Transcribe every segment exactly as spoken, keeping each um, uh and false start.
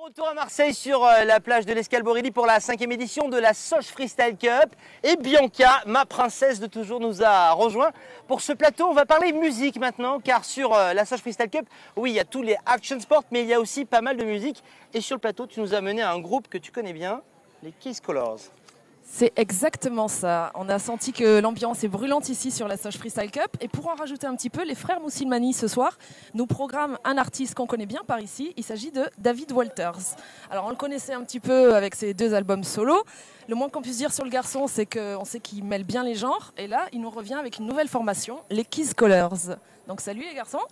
Retour à Marseille sur euh, la plage de l'Escalborelli pour la cinquième édition de la Soche Freestyle Cup. Et Bianca, ma princesse de toujours, nous a rejoint. Pour ce plateau, on va parler musique maintenant, car sur euh, la Soche Freestyle Cup, oui, il y a tous les action sports, mais il y a aussi pas mal de musique. Et sur le plateau, tu nous as mené à un groupe que tu connais bien, les Kiss Colors. C'est exactement ça. On a senti que l'ambiance est brûlante ici sur la Soche Freestyle Cup. Et pour en rajouter un petit peu, les frères Moussilmani ce soir nous programment un artiste qu'on connaît bien par ici. Il s'agit de David Walters. Alors on le connaissait un petit peu avec ses deux albums solo. Le moins qu'on puisse dire sur le garçon, c'est qu'on sait qu'il mêle bien les genres. Et là, il nous revient avec une nouvelle formation, les Kiss Colors. Donc salut les garçons.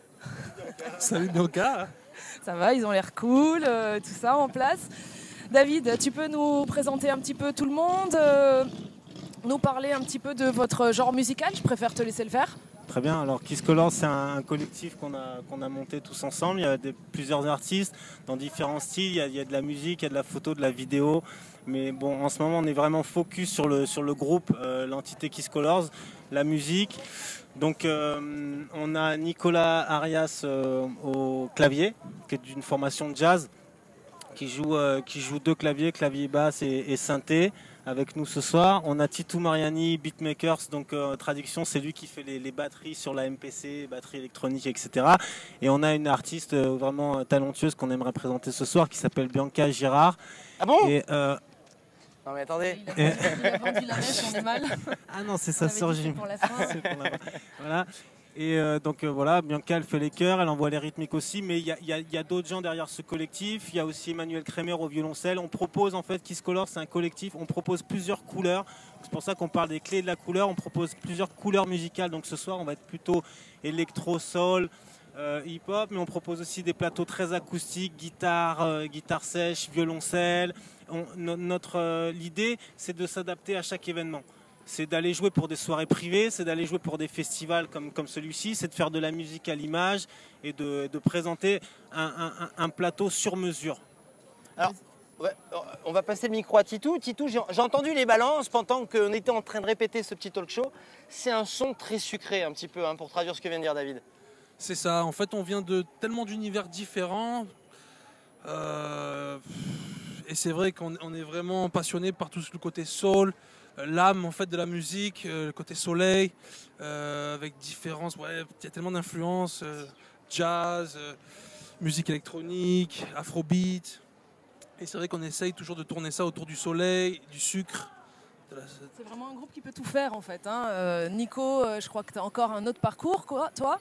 Salut Bianca. Ça va, ils ont l'air cool, euh, tout ça en place. David, tu peux nous présenter un petit peu tout le monde, euh, nous parler un petit peu de votre genre musical? Je préfère te laisser le faire. Très bien, alors Kiss Colors, c'est un, un collectif qu'on a, qu'on a monté tous ensemble. Il y a des, plusieurs artistes dans différents styles, il y, a, il y a de la musique, il y a de la photo, de la vidéo. Mais bon, en ce moment, on est vraiment focus sur le, sur le groupe, euh, l'entité Kiss Colors, la musique. Donc euh, on a Nicolas Arias euh, au clavier, qui est d'une formation de jazz. Qui joue, euh, qui joue deux claviers, clavier basse et, et synthé avec nous ce soir. On a Titou Mariani, beatmakers, donc euh, traduction, c'est lui qui fait les, les batteries sur la M P C, batterie électronique, et cetera. Et on a une artiste euh, vraiment talentueuse qu'on aimerait présenter ce soir qui s'appelle Bianca Girard. Ah bon? Et, euh, Non mais attendez. Il a vendu, il a vendu la mèche, on est mal. Ah non, c'est sa sœur Jim. Pour la fin. Voilà. Et euh, donc euh, voilà, Bianca elle fait les chœurs, elle envoie les rythmiques aussi, mais il y a, y a, y a d'autres gens derrière ce collectif. Il y a aussi Emmanuel Kremer au violoncelle. On propose en fait, Kiss Colors, c'est un collectif, on propose plusieurs couleurs. C'est pour ça qu'on parle des clés de la couleur. On propose plusieurs couleurs musicales. Donc ce soir, on va être plutôt électro, soul, euh, hip-hop, mais on propose aussi des plateaux très acoustiques, guitare, euh, guitare sèche, violoncelle. On, no, notre euh, l'idée, c'est de s'adapter à chaque événement. C'est d'aller jouer pour des soirées privées, c'est d'aller jouer pour des festivals comme, comme celui-ci, c'est de faire de la musique à l'image et de, de présenter un, un, un plateau sur mesure. Alors, ouais, on va passer le micro à Titou. Titou, j'ai entendu les balances pendant qu'on était en train de répéter ce petit talk show. C'est un son très sucré un petit peu, hein, pour traduire ce que vient de dire David. C'est ça, en fait on vient de tellement d'univers différents. Euh, et c'est vrai qu'on on est vraiment passionné par tout le côté soul, l'âme en fait de la musique, le côté soleil, euh, avec différence, ouais, il y a tellement d'influences, euh, jazz, euh, musique électronique, afrobeat. Et c'est vrai qu'on essaye toujours de tourner ça autour du soleil, du sucre. C'est vraiment un groupe qui peut tout faire en fait. Hein. Euh, Nico, euh, je crois que tu as encore un autre parcours, quoi, toi?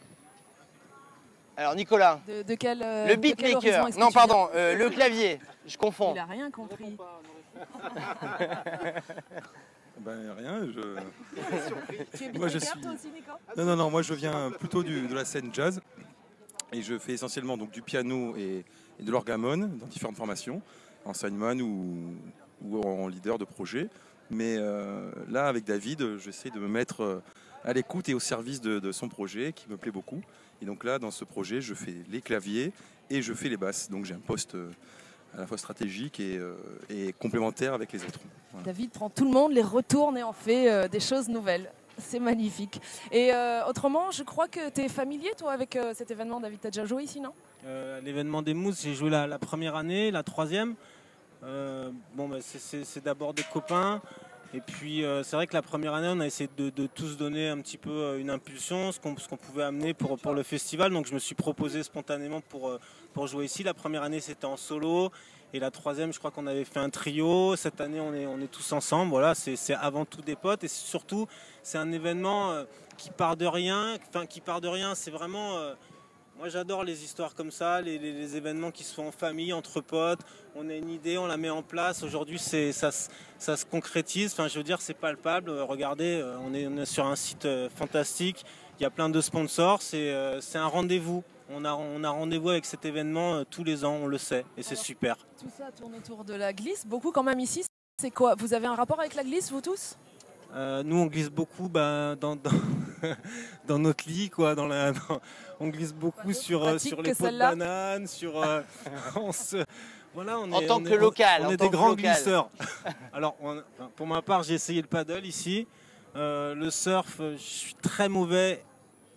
Alors Nicolas, de, de quel, euh, le beatmaker, non pardon, euh, le clavier, je confonds. Il a rien compris. Ben rien, je... Tu es moi, je beatmaker suis... toi aussi, Nico? Non, non, non, moi je viens plutôt du, de la scène jazz et je fais essentiellement donc, du piano et, et de l'orgamone dans différentes formations, en sideman ou, ou en leader de projet. Mais euh, là, avec David, j'essaie de me mettre à l'écoute et au service de, de son projet qui me plaît beaucoup. Et donc là, dans ce projet, je fais les claviers et je fais les basses. Donc j'ai un poste à la fois stratégique et, euh, et complémentaire avec les autres. Voilà. David prend tout le monde, les retourne et en fait euh, des choses nouvelles. C'est magnifique. Et euh, autrement, je crois que tu es familier, toi, avec euh, cet événement. David, tu as déjà joué ici, non? euh, L'événement des Mousses, j'ai joué la, la première année, la troisième. Euh, bon, bah, c'est d'abord des copains. Et puis euh, c'est vrai que la première année, on a essayé de, de tous donner un petit peu euh, une impulsion, ce qu'on qu'on pouvait amener pour, pour le festival. Donc je me suis proposé spontanément pour, euh, pour jouer ici. La première année, c'était en solo. Et la troisième, je crois qu'on avait fait un trio. Cette année, on est, on est tous ensemble. Voilà, c'est avant tout des potes. Et surtout, c'est un événement euh, qui part de rien. Enfin, qui part de rien, c'est vraiment... Euh, moi, j'adore les histoires comme ça, les, les, les événements qui se font en famille, entre potes. On a une idée, on la met en place. Aujourd'hui, ça, ça se concrétise. Enfin, je veux dire, c'est palpable. Regardez, on est, on est sur un site fantastique. Il y a plein de sponsors. C'est euh, un rendez-vous. On a, on a rendez-vous avec cet événement euh, tous les ans, on le sait. Et c'est super. Tout ça tourne autour de la glisse. Beaucoup quand même ici. C'est quoi? Vous avez un rapport avec la glisse, vous tous? Euh, nous, on glisse beaucoup bah, dans, dans, dans notre lit, quoi. Dans la, dans, on glisse beaucoup sur, euh, sur les pots de bananes, sur. Euh, on se, voilà, on en est, tant on que est, local, on en est tant des que grands local. glisseurs. Alors, on, pour ma part, j'ai essayé le paddle ici. Euh, le surf, je suis très mauvais.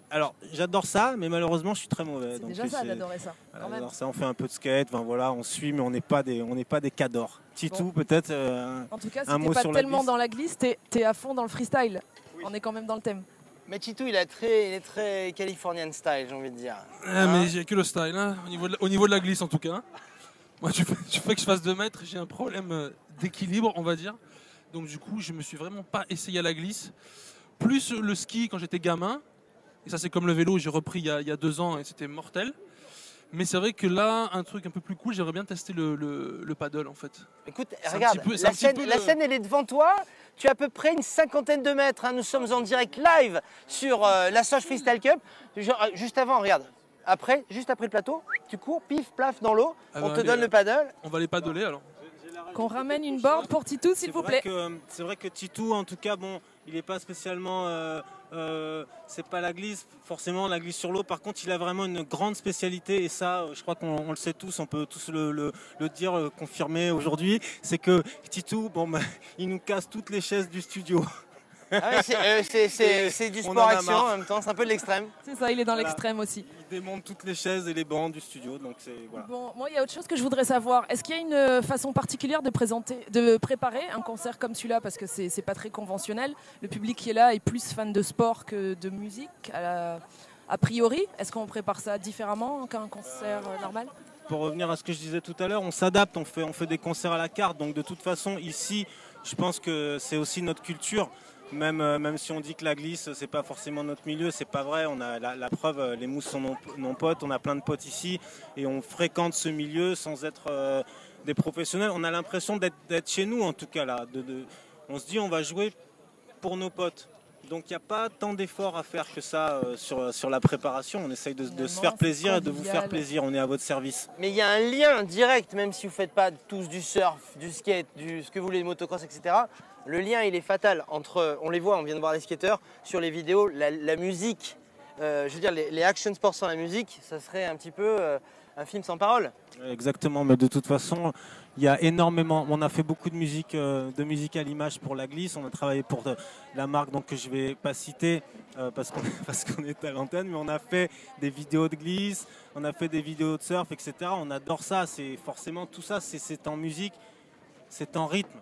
Alors, j'adore ça, mais malheureusement, je suis très mauvais. C'est Donc, déjà ça c'est- d'adorer ça. voilà, quand même. j'adore ça. On fait un peu de skate, enfin, voilà, on suit, mais on n'est pas des, on n'est pas des cadors. Titou, Bon. peut-être. euh, En tout cas, si un t'es mot pas sur la tellement glisse. dans la glisse, t'es es à fond dans le freestyle. On est quand même dans le thème. Mais Titou, il, a très, il est très Californian style, j'ai envie de dire. Ah, Hein mais j'ai que le style, hein, au, niveau de, la- au niveau de la glisse en tout cas. Moi, tu fais, tu fais que je fasse deux mètres, j'ai un problème euh, d'équilibre, on va dire. Donc du coup, je me suis vraiment pas essayé à la glisse. Plus le ski quand j'étais gamin. Et ça, c'est comme le vélo, j'ai repris il y, a, il y a deux ans et c'était mortel. Mais c'est vrai que là, un truc un peu plus cool, j'aimerais bien tester le, le, le paddle en fait. Écoute, C'est un regarde, petit peu- c'est la, un petit scène, peu la le- scène, elle est devant toi. Tu as à peu près une cinquantaine de mètres. Hein. Nous sommes en direct live sur euh, la Soche Freestyle Cup. Genre, euh, juste avant, regarde. Après, juste après le plateau, tu cours, pif, plaf, dans l'eau. Ah On bah, te allez, donne euh, le paddle. On va les paddler alors. Qu'on ramène une board pour Titou, s'il C'est vous vrai plaît. que- C'est vrai que Titou, en tout cas, bon, il n'est pas spécialement. euh, euh, c'est pas la glisse, forcément, la glisse sur l'eau. Par contre, il a vraiment une grande spécialité, et ça, euh, je crois qu'on on le sait tous, on peut tous le, le- le dire, le confirmer aujourd'hui. C'est que Titou, bon, bah, il nous casse toutes les chaises du studio. Ah ouais, c'est euh, c'est- c'est- Et c'est du on en sport a action marre. en même temps. C'est un peu de l'extrême. C'est ça, il est dans Voilà. l'extrême aussi. Il démonte toutes les chaises et les bancs du studio, donc c'est voilà. Bon, moi, il y a autre chose que je voudrais savoir. Est-ce qu'il y a une euh, façon particulière de présenter, de préparer un concert comme celui-là, parce que c'est c'est pas très conventionnel. Le public qui est là est plus fan de sport que de musique. À la- A priori, est-ce qu'on prépare ça différemment qu'un concert euh, normal? Pour revenir à ce que je disais tout à l'heure, on s'adapte, on fait, on fait des concerts à la carte. Donc de toute façon, ici, je pense que c'est aussi notre culture. Même, euh, même si on dit que la glisse, c'est pas forcément notre milieu, c'est pas vrai. On a la, la preuve, euh, les mousses sont nos, nos potes, on a plein de potes ici et on fréquente ce milieu sans être euh, des professionnels. On a l'impression d'être d'être chez nous en tout cas là. De, de- on se dit on va jouer pour nos potes. Donc il n'y a pas tant d'efforts à faire que ça euh, sur, sur la préparation. On essaye de, de se Finalement, faire c'est plaisir et de vous convivial. faire plaisir. On est à votre service. Mais il y a un lien direct, même si vous ne faites pas tous du surf, du skate, du ce que vous voulez, du motocross, et cetera. Le lien, il est fatal entre, on les voit, on vient de voir les skateurs, sur les vidéos, la, la musique, euh, je veux dire, les, les action sports sans la musique, ça serait un petit peu euh, un film sans parole. Exactement, mais de toute façon, il y a énormément. On a fait beaucoup de musique, euh, de musique à l'image pour la glisse. On a travaillé pour euh, la marque donc que je vais pas citer euh, parce qu'on parce qu'on est à l'antenne, mais on a fait des vidéos de glisse, on a fait des vidéos de surf, et cetera. On adore ça. C'est forcément tout ça. C'est c'est en musique, c'est en rythme.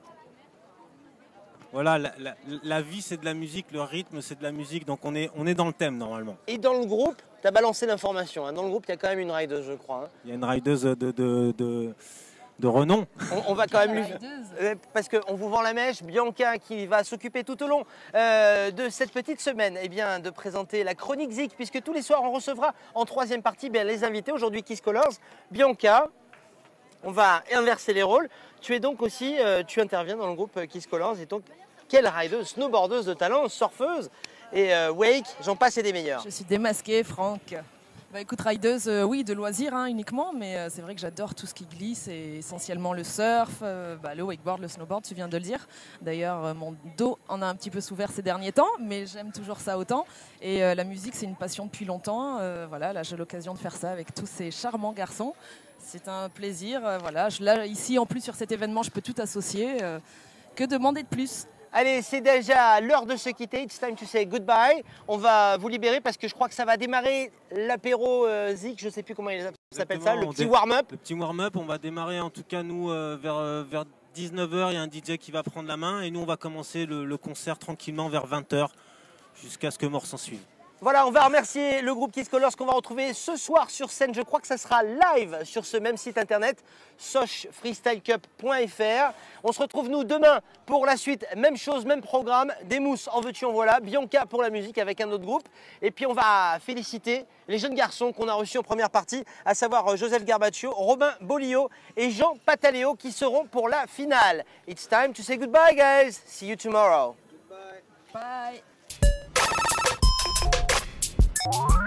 Voilà, la, la- la vie c'est de la musique, le rythme c'est de la musique, donc on est, on est dans le thème normalement. Et dans le groupe, tu as balancé l'information, hein. Dans le groupe, il y a quand même une rideuse, je crois. Hein. Il y a une rideuse de, de, de, de renom. On, on va quand même lui... Rideuse. Euh, Parce qu'on vous vend la mèche, Bianca qui va s'occuper tout au long euh, de cette petite semaine eh bien, de présenter la chronique Zik, puisque tous les soirs on recevra en troisième partie bien, les invités. Aujourd'hui Kiss Colors, Bianca, on va inverser les rôles. Tu es donc aussi, euh, tu interviens dans le groupe Kiss Colors et donc quelle rideuse, snowboardeuse de talent, surfeuse et euh, wake, j'en passe et des meilleurs. Je suis démasquée, Franck. Bah écoute, rideuse, euh, oui, de loisirs hein, uniquement, mais euh, c'est vrai que j'adore tout ce qui glisse, et essentiellement le surf, euh, bah, le wakeboard, le snowboard, tu viens de le dire. D'ailleurs, euh, mon dos en a un petit peu souffert ces derniers temps, mais j'aime toujours ça autant. Et euh, la musique, c'est une passion depuis longtemps. Euh, voilà, là, j'ai l'occasion de faire ça avec tous ces charmants garçons. C'est un plaisir. euh, voilà, je, là, ici, en plus, sur cet événement, je peux tout associer. euh, que demander de plus? Allez, c'est déjà l'heure de se quitter. It's time to say goodbye. On va vous libérer parce que je crois que ça va démarrer l'apéro euh, Zik. Je ne sais plus comment il s'appelle ça, le Exactement, on petit dé- warm-up. Le petit warm-up, on va démarrer en tout cas nous euh, vers, euh, vers dix-neuf heures, il y a un D J qui va prendre la main et nous on va commencer le, le concert tranquillement vers vingt heures jusqu'à ce que mort s'en suive. Voilà, on va remercier le groupe Kiss Colors qu'on va retrouver ce soir sur scène. Je crois que ça sera live sur ce même site internet, soche freestyle cup point f r. On se retrouve nous demain pour la suite. Même chose, même programme. Des mousses, en veux-tu, en voilà. Bianca pour la musique avec un autre groupe. Et puis on va féliciter les jeunes garçons qu'on a reçus en première partie, à savoir Joseph Garbaccio, Robin Bolio et Jean Pataleo qui seront pour la finale. It's time to say goodbye, guys. See you tomorrow. Bye. Bye.